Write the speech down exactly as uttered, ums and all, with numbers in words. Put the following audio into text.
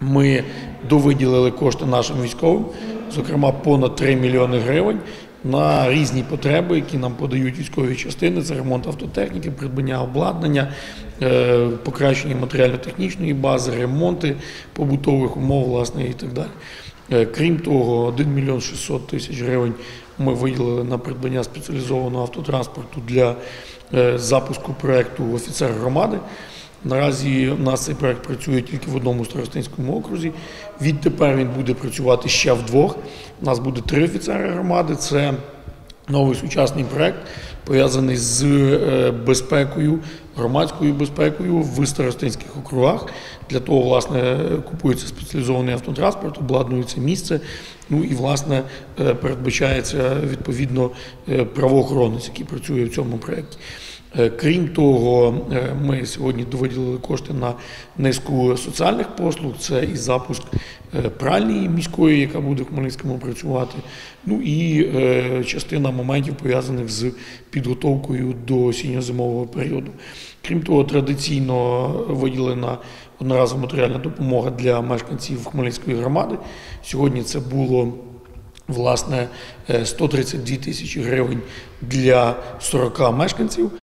Ми довиділили кошти нашим військовим, зокрема понад три мільйони гривень на різні потреби, які нам подають військові частини. Це ремонт автотехніки, придбання обладнання, покращення матеріально-технічної бази, ремонти побутових умов, власне, і так далі. Крім того, один мільйон шістсот тисяч гривень ми виділили на придбання спеціалізованого автотранспорту для запуску проєкту «Офіцер громади». Наразі у нас цей проєкт працює тільки в одному Старостинському окрузі. Відтепер він буде працювати ще вдвох. У нас буде три офіцери громади. Це новий сучасний проєкт, пов'язаний з безпекою, громадською безпекою в старостинських округах. Для того, власне, купується спеціалізований автотранспорт, обладнується місце, ну і, власне, передбачається, відповідно, правоохоронець, який працює в цьому проєкті. Крім того, ми сьогодні довиділили кошти на низку соціальних послуг. Це і запуск пральні міської, яка буде в Хмельницькому працювати, ну і частина моментів, пов'язаних з підготовкою до осінньо-зимового періоду. Крім того, традиційно виділена одноразова матеріальна допомога для мешканців Хмельницької громади. Сьогодні це було, власне, сто тридцять дві тисячі гривень для сорока мешканців.